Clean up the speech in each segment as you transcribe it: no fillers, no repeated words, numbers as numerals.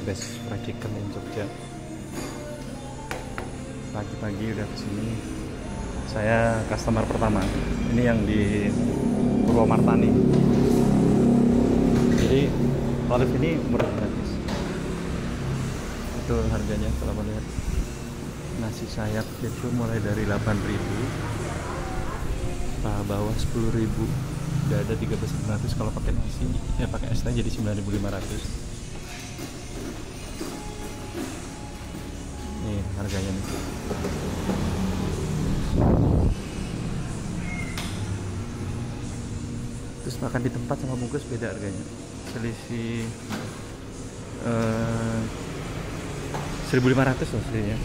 best fried chicken in Jogja. Pagi-pagi udah kesini. Saya customer pertama. Ini yang di Purwomartani. Jadi olive ini murah gratis. Itu harganya kalau mau lihat. Nasi sayap itu mulai dari 8.000, paha bawah 10.000, dada 13.500 kalau pakai nasi, ya pakai es teh jadi 9.500. Nih harganya nih. Terus makan di tempat sama bungkus beda harganya, selisih 1.500 loh selisihnya.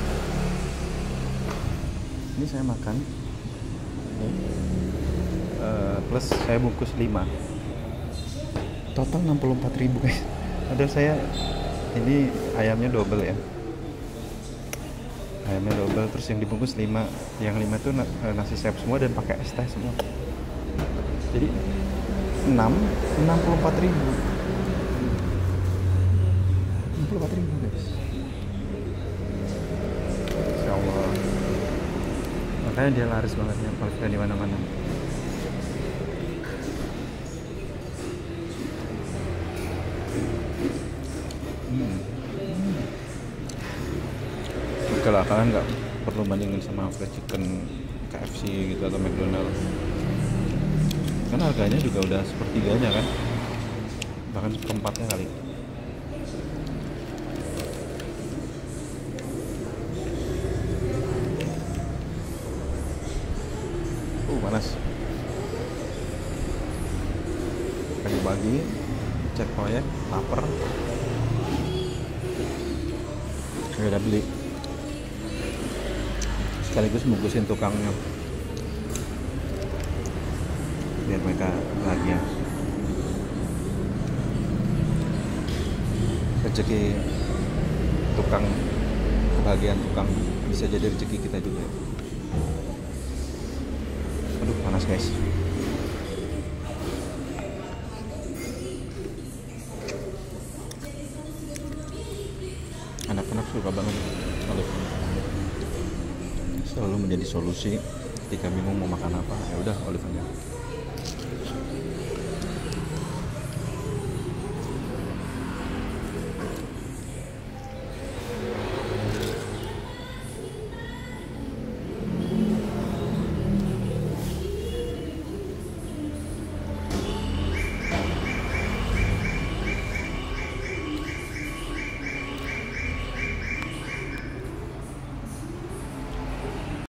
Ini saya makan plus saya bungkus 5, total 64.000 guys. Padahal saya ini ayamnya double ya, ayamnya double, terus yang dibungkus 5, yang 5 itu nasi sayap semua dan pakai es teh semua. Jadi 64.000 guys. Insya Allah. Makanya dia laris banget ya, kalau di mana-mana. Oke lah, kalian nggak perlu bandingin sama fried chicken KFC gitu atau McDonald, kan harganya juga udah sepertiganya kan, bahkan seperempatnya kali. Panas. Pagi-pagi cek proyek, lapar, udah beli sekaligus bungkusin tukangnya biar mereka bahagia. Rezeki tukang, kebahagiaan tukang bisa jadi rezeki kita juga. Aduh panas guys. Anak-anak suka banget olive. Selalu menjadi solusi ketika bingung mau makan apa, ya udah olive aja.